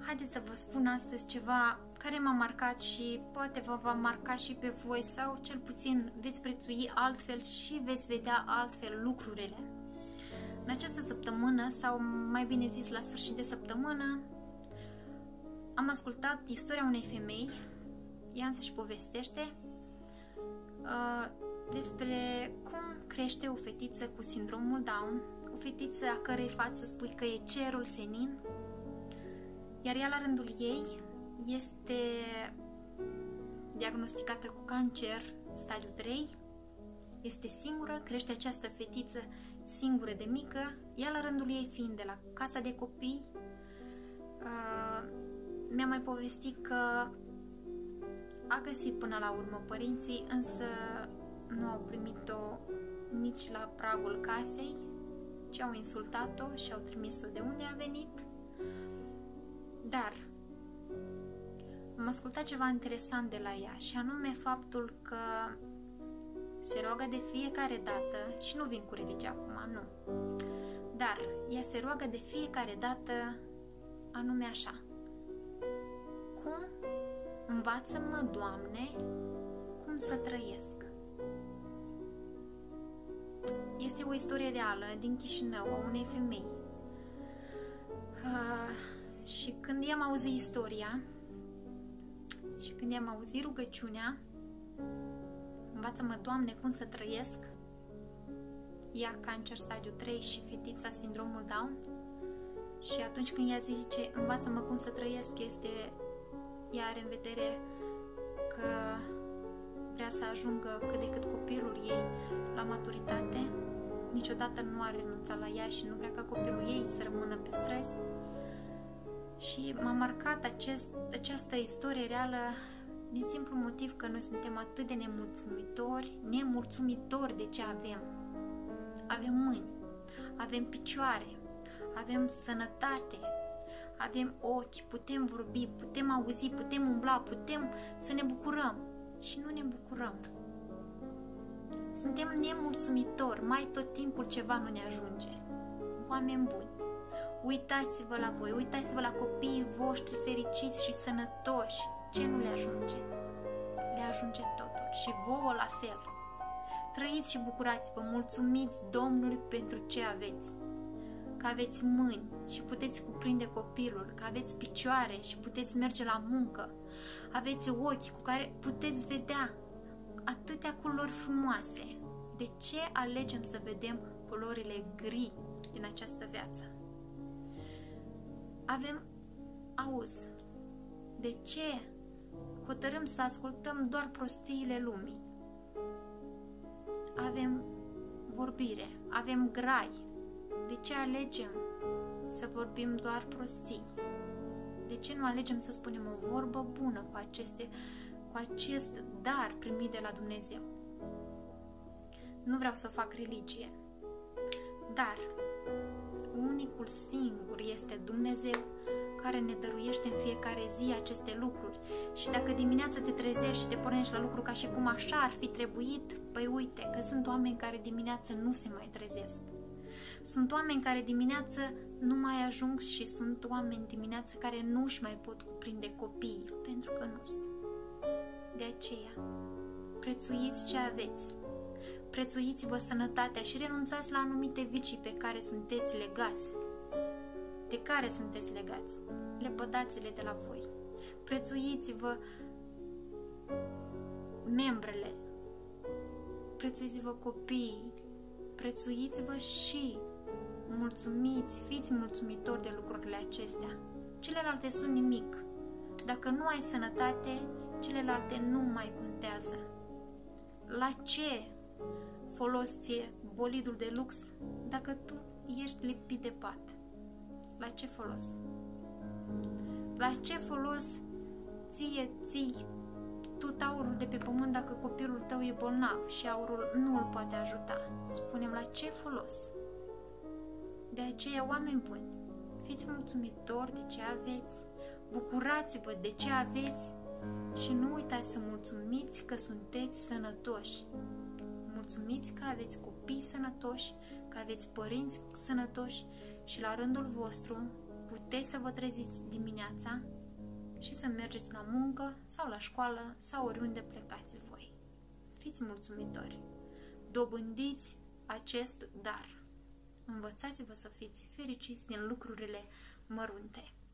haideți să vă spun astăzi ceva care m-a marcat și poate vă va marca și pe voi sau cel puțin veți prețui altfel și veți vedea altfel lucrurile. În această săptămână, sau mai bine zis la sfârșit de săptămână, am ascultat istoria unei femei, ea însăși povestește despre cum crește o fetiță cu sindromul Down, o fetiță a cărei față spui că e cerul senin, iar ea la rândul ei este diagnosticată cu cancer stadiu 3, este singură, crește această fetiță singură de mică, ea la rândul ei fiind de la casa de copii. Mi-a mai povestit că a găsit până la urmă părinții, însă nu au primit-o nici la pragul casei, ci au insultat-o și au trimis-o de unde a venit. Dar am ascultat ceva interesant de la ea, și anume faptul că se roagă de fiecare dată, și nu vin cu religia acum, nu, dar ea se roagă de fiecare dată anume așa: cum învață-mă, Doamne, cum să trăiesc. Este o istorie reală din Chișinău, a unei femei. Și când i-am auzit istoria și când i-am auzit rugăciunea, învață-mă, Doamne, cum să trăiesc, ea cancer stadiu 3 și fetița sindromul Down, și atunci când ea zice învață-mă cum să trăiesc, ea are în vedere că vrea să ajungă cât de cât copilul ei la maturitate, niciodată nu a renunțat la ea și nu vrea ca copilul ei să rămână pe străzi. Și m-a marcat această istorie reală din simplu motiv că noi suntem atât de nemulțumitori de ce avem. Avem mâini, avem picioare, avem sănătate, avem ochi, putem vorbi, putem auzi, putem umbla, putem să ne bucurăm și nu ne bucurăm. Suntem nemulțumitori, mai tot timpul ceva nu ne ajunge. Oameni buni, uitați-vă la voi, uitați-vă la copiii voștri fericiți și sănătoși. Ce nu le ajunge? Le ajunge totul și vouă la fel. Trăiți și bucurați-vă, mulțumiți Domnului pentru ce aveți. Că aveți mâini și puteți cuprinde copilul, că aveți picioare și puteți merge la muncă, aveți ochi cu care puteți vedea atâtea culori frumoase. De ce alegem să vedem culorile gri din această viață? Avem auz. De ce hotărâm să ascultăm doar prostiile lumii? Avem vorbire, avem grai. De ce alegem să vorbim doar prostii? De ce nu alegem să spunem o vorbă bună cu acest dar primit de la Dumnezeu? Nu vreau să fac religie, dar unicul singur este Dumnezeu, care ne dăruiește în fiecare zi aceste lucruri. Și dacă dimineața te trezești și te pornești la lucru ca și cum așa ar fi trebuit, păi uite că sunt oameni care dimineața nu se mai trezesc. Sunt oameni care dimineața nu mai ajung și sunt oameni dimineața care nu își mai pot cuprinde copiii, pentru că nu sunt. De aceea, prețuiți ce aveți. Prețuiți-vă sănătatea și renunțați la anumite vicii pe care sunteți legați. De care sunteți legați? Lepădați-le de la voi. Prețuiți-vă membrele. Prețuiți-vă copiii. Prețuiți-vă și mulțumiți, fiți mulțumitori de lucrurile acestea. Celelalte sunt nimic. Dacă nu ai sănătate, celelalte nu mai contează. La ce folos ție bolidul de lux dacă tu ești lipit de pat? La ce folos? La ce folos ții tu aurul de pe pământ dacă copilul tău e bolnav și aurul nu îl poate ajuta? Spunem, la ce folos? De aceea, oameni buni, fiți mulțumitori de ce aveți, bucurați-vă de ce aveți și nu uitați să mulțumiți că sunteți sănătoși. Mulțumiți că aveți copii sănătoși, că aveți părinți sănătoși și la rândul vostru puteți să vă treziți dimineața și să mergeți la muncă sau la școală sau oriunde plecați voi. Fiți mulțumitori. Dobândiți acest dar. Învățați-vă să fiți fericiți din lucrurile mărunte.